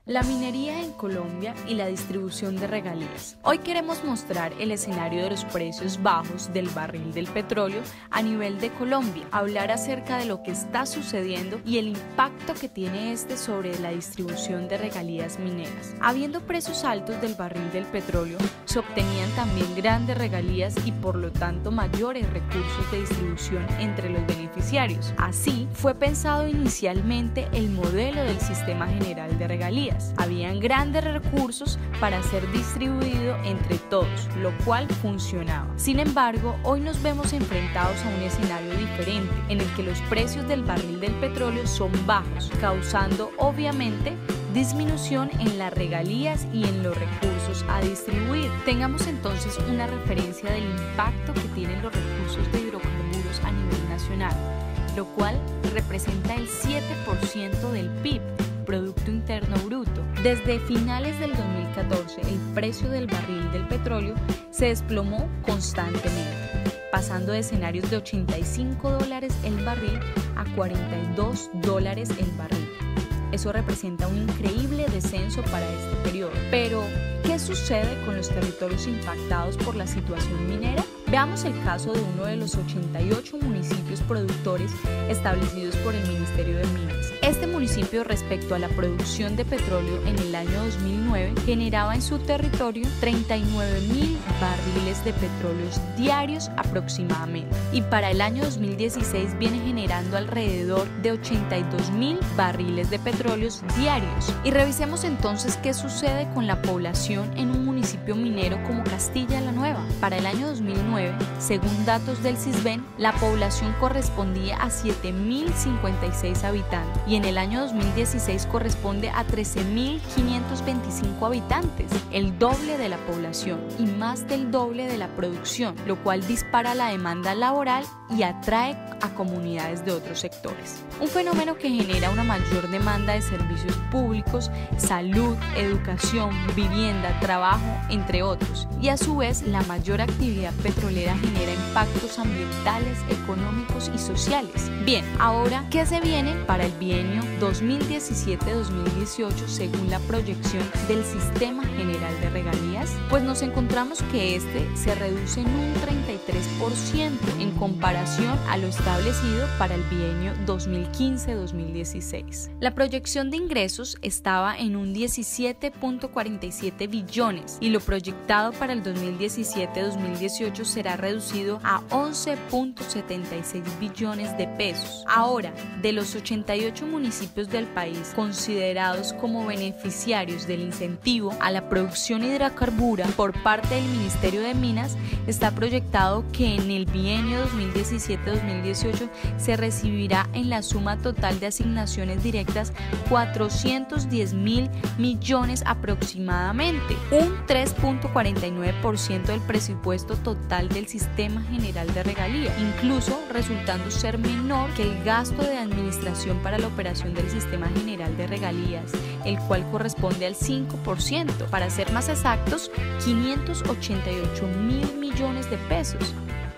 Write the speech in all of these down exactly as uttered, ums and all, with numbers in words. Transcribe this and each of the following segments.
La minería en Colombia y la distribución de regalías. Hoy queremos mostrar el escenario de los precios bajos del barril del petróleo a nivel de Colombia, hablar acerca de lo que está sucediendo y el impacto que tiene este sobre la distribución de regalías mineras. Habiendo precios altos del barril del petróleo, se obtenían también grandes regalías y por lo tanto mayores recursos de distribución entre los beneficiarios. Así, fue pensado inicialmente el modelo del sistema general de regalías. Habían grandes recursos para ser distribuido entre todos, lo cual funcionaba. Sin embargo, hoy nos vemos enfrentados a un escenario diferente, en el que los precios del barril del petróleo son bajos, causando obviamente disminución en las regalías y en los recursos a distribuir. Tengamos entonces una referencia del impacto que tienen los recursos de hidrocarburos a nivel nacional, lo cual representa el siete por ciento del P I B, Producto Interno Bruto. Desde finales del dos mil catorce, el precio del barril del petróleo se desplomó constantemente, pasando de escenarios de ochenta y cinco dólares el barril a cuarenta y dos dólares el barril. Eso representa un increíble descenso para este periodo. Pero, ¿qué sucede con los territorios impactados por la situación minera? Veamos el caso de uno de los ochenta y ocho municipios productores establecidos por el Ministerio de Minas. Este municipio, respecto a la producción de petróleo en el año dos mil nueve, generaba en su territorio treinta y nueve mil barriles de petróleo diarios aproximadamente, y para el año dos mil dieciséis viene generando alrededor de ochenta y dos mil barriles de petróleo diarios. Y revisemos entonces qué sucede con la población en un municipio minero como Castilla la Nueva. Para el año dos mil nueve, según datos del CISBEN, la población correspondía a siete mil cincuenta y seis habitantes y en el año dos mil dieciséis corresponde a trece mil quinientos veinticinco habitantes, el doble de la población y más del doble de la producción, lo cual dispara la demanda laboral y atrae a comunidades de otros sectores. Un fenómeno que genera una mayor demanda de servicios públicos, salud, educación, vivienda, trabajo, entre otros, y a su vez la mayor actividad petrolera genera impactos ambientales, económicos y sociales. Bien, ahora, ¿qué se viene para el bienio dos mil diecisiete dos mil dieciocho según la proyección del Sistema General de Regalías? Pues nos encontramos que este se reduce en un treinta y tres por ciento en comparación a lo establecido para el bienio dos mil quince dos mil dieciséis. La proyección de ingresos estaba en un diecisiete punto cuarenta y siete billones y lo proyectado para el dos mil diecisiete dos mil dieciocho será reducido a once punto setenta y seis billones de pesos. Ahora, de los ochenta y ocho municipios del país considerados como beneficiarios del incentivo a la producción hidrocarbura por parte del Ministerio de Minas, está proyectado que en el bienio dos mil diecisiete dos mil dieciocho se recibirá en la suma total de asignaciones directas cuatrocientos diez mil millones aproximadamente, un tres punto cuarenta y nueve por ciento del presupuesto total del Sistema General de Regalía, incluso resultando ser menor que el gasto de administración para la operación del Sistema General de Regalías, el cual corresponde al cinco por ciento, para ser más exactos, quinientos ochenta y ocho mil millones de pesos.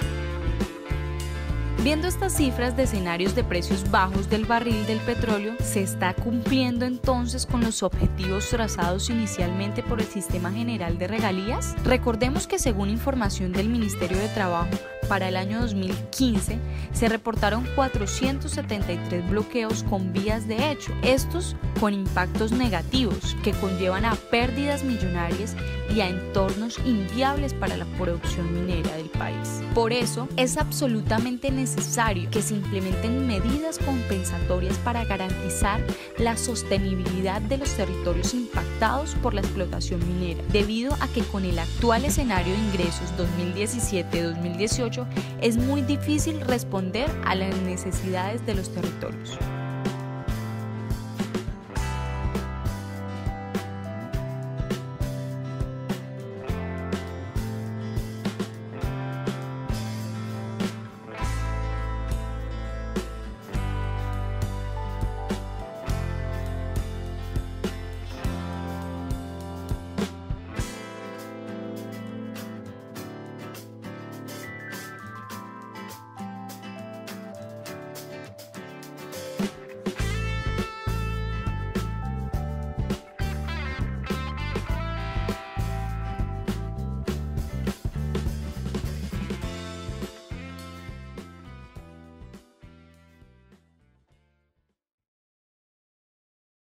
Viendo estas cifras de escenarios de precios bajos del barril del petróleo, ¿se está cumpliendo entonces con los objetivos trazados inicialmente por el Sistema General de Regalías? Recordemos que según información del Ministerio de Trabajo, para el año dos mil quince se reportaron cuatrocientos setenta y tres bloqueos con vías de hecho, estos con impactos negativos que conllevan a pérdidas millonarias y a entornos inviables para la producción minera del país. Por eso, es absolutamente necesario que se implementen medidas compensatorias para garantizar la sostenibilidad de los territorios impactados por la explotación minera, debido a que con el actual escenario de ingresos dos mil diecisiete dos mil dieciocho es muy difícil responder a las necesidades de los territorios.